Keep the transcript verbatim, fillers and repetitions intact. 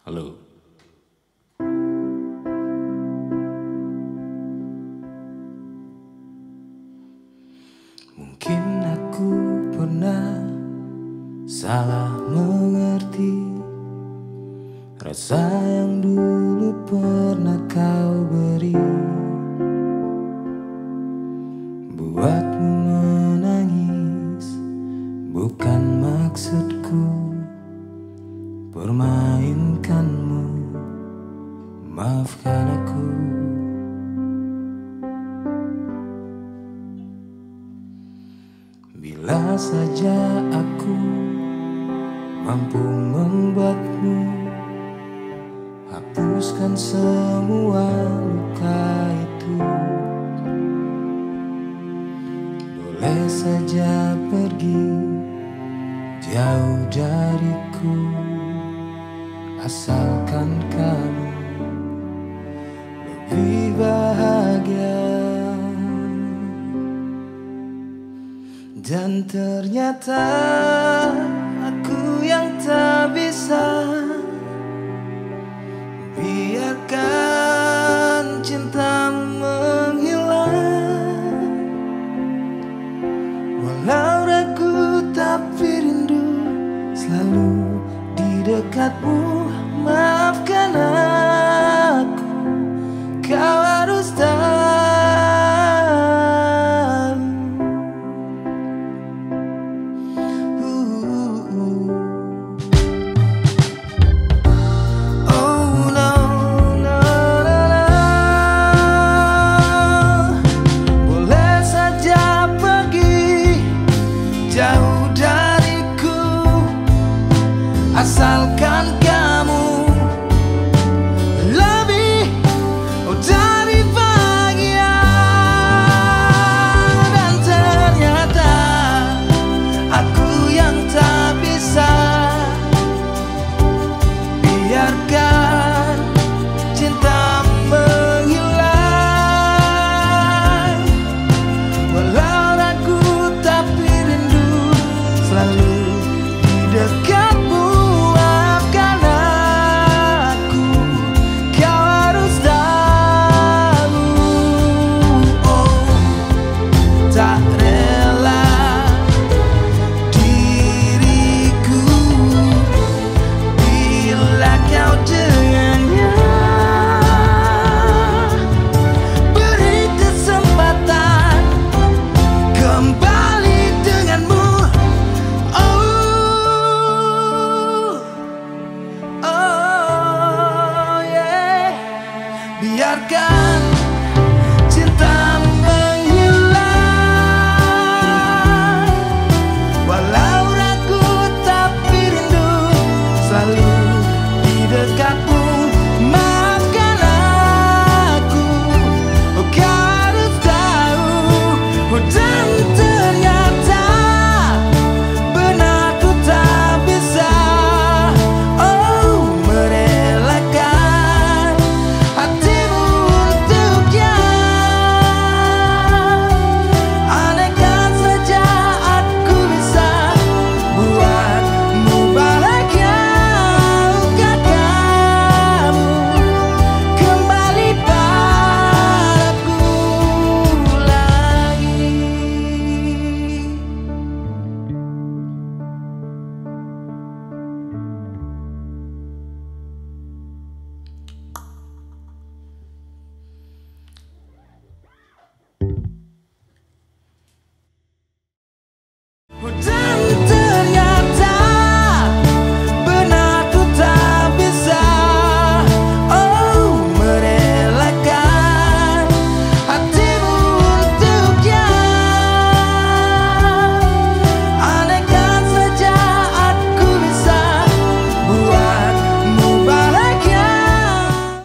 Halo. Mungkin aku pernah salah mengerti rasa yang dulu pernah kau beri, buatmu menangis. Bukan maksudku permainkanmu, maafkan aku. Bila saja aku mampu membuatmu hapuskan semua luka itu, boleh saja pergi jauh dariku, asalkan kamu lebih bahagia. Dan ternyata aku yang tak bisa biarkan cintamu menghilang. Walau ragu tapi rindu selalu di dekatmu. Maafkan aku, kau harus tahu. Jauh dariku, asalkan kamu